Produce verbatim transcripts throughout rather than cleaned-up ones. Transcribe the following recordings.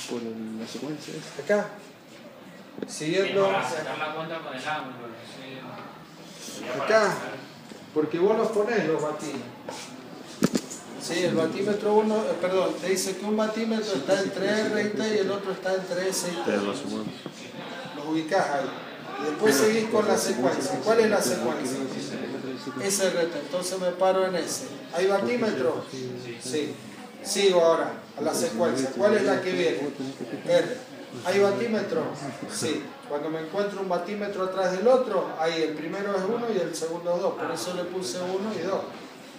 por la secuencia. Acá. Siguiendo. Para sacar la cuenta con el ángulo. Sí. Acá. Porque vos los ponés los batímetros. Sí, el batímetro uno, eh, perdón, te dice que un batímetro está entre R y T y el otro está entre S y T. Los ubicás ahí. Y después seguís con la secuencia. ¿Cuál es la secuencia? S R T. Entonces me paro en S. ¿Hay batímetro? Sí. Sigo ahora a la secuencia. ¿Cuál es la que viene? R. ¿Hay batímetro? Sí. Cuando me encuentro un batímetro atrás del otro, ahí el primero es uno y el segundo es dos. Por eso le puse uno y dos.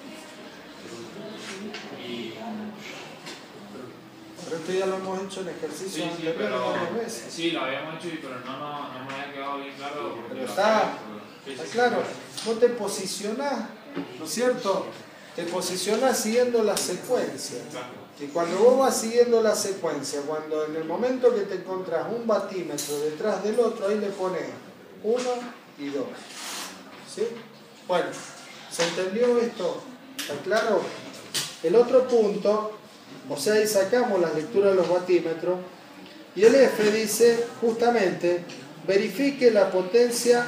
Pero esto ya lo hemos hecho en ejercicio sí, sí, anterior pero, varias veces. Sí, lo habíamos hecho, pero no, no, no me había quedado bien claro. Pero está, está claro. Vos te posicionás, ¿no es cierto? Te posicionás siguiendo la secuencia. Y cuando vos vas siguiendo la secuencia, cuando en el momento que te encontrás un batímetro detrás del otro, ahí le pones uno y dos. ¿Sí? Bueno, ¿se entendió esto? ¿Está claro? El otro punto, o sea, ahí sacamos las lecturas de los batímetros, y el F dice justamente, verifique la potencia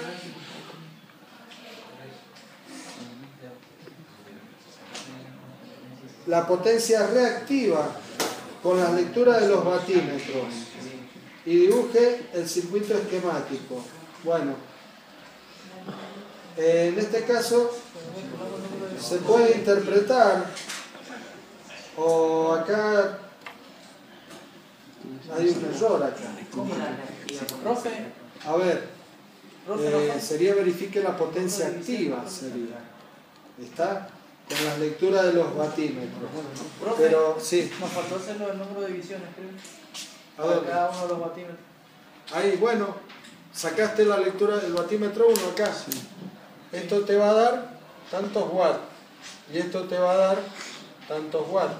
la potencia reactiva con las lecturas de los batímetros y dibuje el circuito esquemático. Bueno, en este caso se puede interpretar, o acá hay un error acá. Profe, A ver, eh, sería verifique la potencia activa, sería. ¿Está? Con las lecturas de los batímetros. Profe, Pero, sí. nos faltó hacerlo del número de divisiones, creo. ¿A dónde? Cada uno de los batímetros. Ahí, bueno, sacaste la lectura del batímetro uno acá. Sí. Esto te va a dar tantos watts. Y esto te va a dar tantos watts.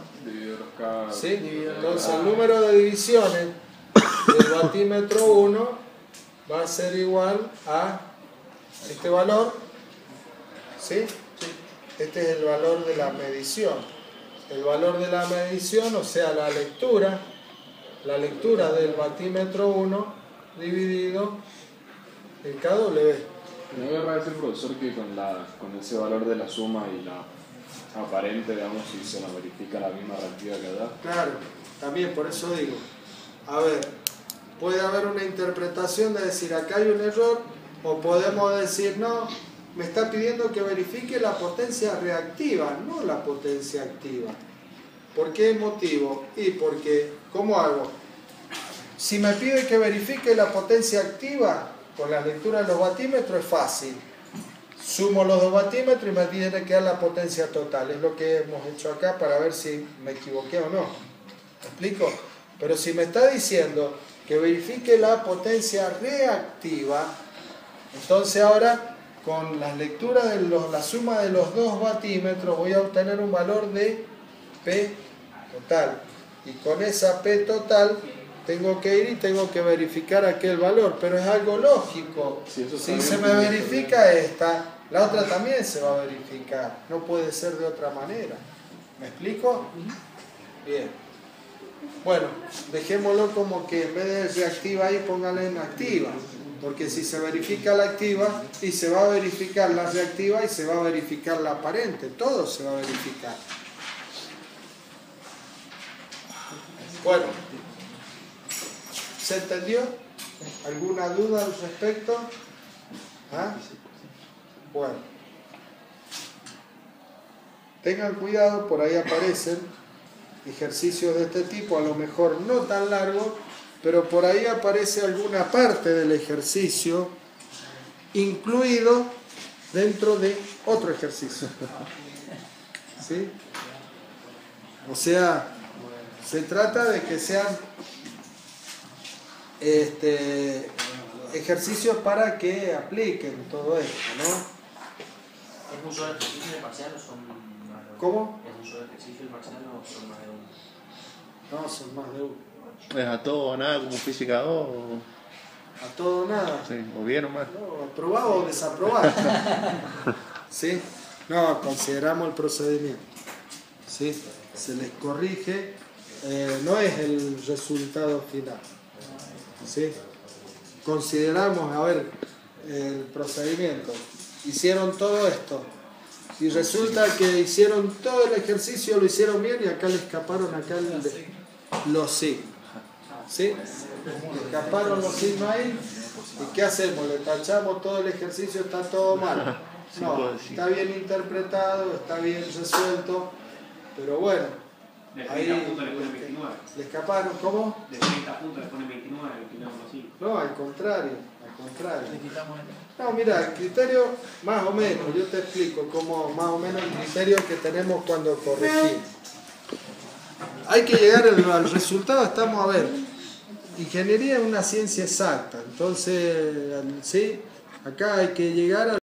¿Sí? Entonces el número de divisiones del batímetro uno va a ser igual a este valor. ¿Sí? Este es el valor de la medición. El valor de la medición, o sea, la lectura, la lectura del batímetro uno dividido en K W. ¿No me parece, profesor, que con, la, con ese valor de la suma y la aparente, digamos, si se la verifica la misma reactiva que da? Claro, también por eso digo, a ver, puede haber una interpretación de decir acá hay un error, o podemos decir no, me está pidiendo que verifique la potencia reactiva, no la potencia activa. ¿Por qué motivo? Y porque, ¿cómo hago? Si me pide que verifique la potencia activa, con la lectura de los batímetros es fácil. Sumo los dos batímetros y me tiene que dar la potencia total. Es lo que hemos hecho acá para ver si me equivoqué o no. ¿Me explico? Pero si me está diciendo que verifique la potencia reactiva, entonces ahora con las lecturas de los, la suma de los dos batímetros voy a obtener un valor de P total. Y con esa P total tengo que ir y tengo que verificar aquel valor. Pero es algo lógico. Sí, si se me verifica esta, la otra también se va a verificar. No puede ser de otra manera. ¿Me explico? Bien. Bueno, dejémoslo como que en vez de reactiva ahí, póngale en activa. Porque si se verifica la activa y se va a verificar la reactiva y se va a verificar la aparente, todo se va a verificar. Bueno, ¿se entendió? ¿Alguna duda al respecto? ¿Ah? Bueno, tengan cuidado, por ahí aparecen ejercicios de este tipo, a lo mejor no tan largos, pero por ahí aparece alguna parte del ejercicio incluido dentro de otro ejercicio. ¿Sí? O sea, se trata de que sean este, ejercicios para que apliquen todo esto, ¿no? ¿Es un solo ejercicio de parcial o son más de uno? ¿Cómo? ¿Es un solo ejercicio de parcial o son más de uno? No, son más de uno. ¿Es a todo o nada como física dos? O... A todo o nada. Sí, o bien o mal. No, aprobado o desaprobado. ¿Sí? No, consideramos el procedimiento. ¿Sí? Se les corrige eh, no es el resultado final. ¿Sí? Consideramos, a ver, el procedimiento. Hicieron todo esto. Y resulta que hicieron todo el ejercicio, lo hicieron bien y acá le escaparon acá el de, los sí. ¿Sí? Le escaparon los signos ahí. ¿Y qué hacemos? Le tachamos todo el ejercicio, está todo mal. No, está bien interpretado, está bien resuelto, pero bueno. De Ahí treinta puntos le ponen veintinueve. le escaparon, ¿cómo? De treinta puntos le ponen veintinueve, veintinueve así. No, al contrario, al contrario. Le quitamos el... No, mira, el criterio, más o menos, yo te explico cómo más o menos el criterio que tenemos cuando corregimos. Hay que llegar al, al resultado, estamos a ver. Ingeniería es una ciencia exacta, entonces, ¿sí? Acá hay que llegar a